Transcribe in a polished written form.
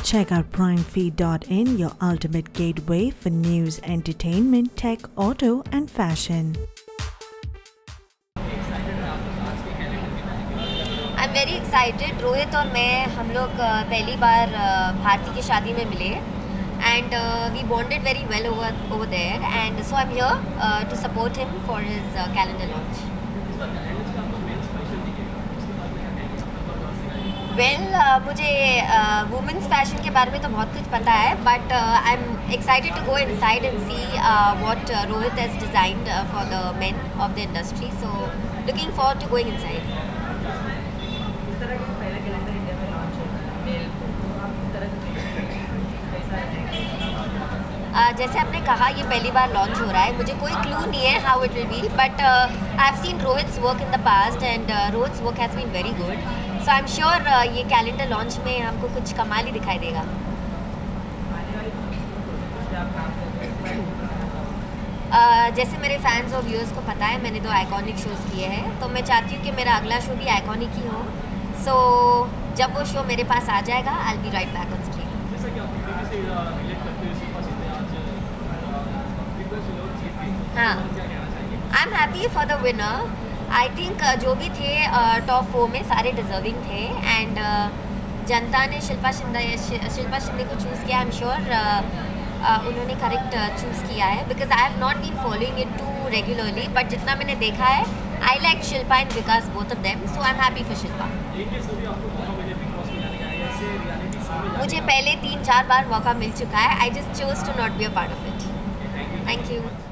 Check out primefeed.in, your ultimate gateway for news, entertainment, tech, auto, and fashion. I'm very excited. Rohit और मैं हम लोग पहली बार भारती की शादी में मिले and we bonded very well over there, and so I'm here to support him for his calendar launch. Well, मुझे women's fashion के बारे में तो बहुत कुछ पता है, but I'm excited to go inside and see what Rohit has designed for the men of the industry. So looking forward to going inside. जैसे आपने कहा ये पहली बार लॉन्च हो रहा है, मुझे कोई क्लू नहीं है how it will be, but I have seen Rohit's work in the past and Rohit's work has been very good, so I am sure ये कैलेंडर लॉन्च में हमको कुछ कमाल ही दिखाई देगा. जैसे मेरे फैंस और व्यूअर्स को पता है, मैंने 2 आइकॉनिक शोज़ किए हैं, तो मैं चाहती हूँ कि मेरा अगला शो भी आइकॉनिक ही हो. सो जब वो शो मेरे पास आ जाएगा, I will be right back on screen. हाँ, I am happy for the winner. I think जो भी थे टॉप 4 में सारे डिजर्विंग थे, एंड जनता ने शिल्पा शिंदे को चूज़ किया. आई एम श्योर उन्होंने करेक्ट चूज़ किया है, because I have not been following it too regularly, but जितना मैंने देखा है, I like Shilpa and Vikas, both of them, so I am happy for Shilpa. मुझे पहले 3-4 बार मौका मिल चुका है. I just chose to not be a part of it. Thank you.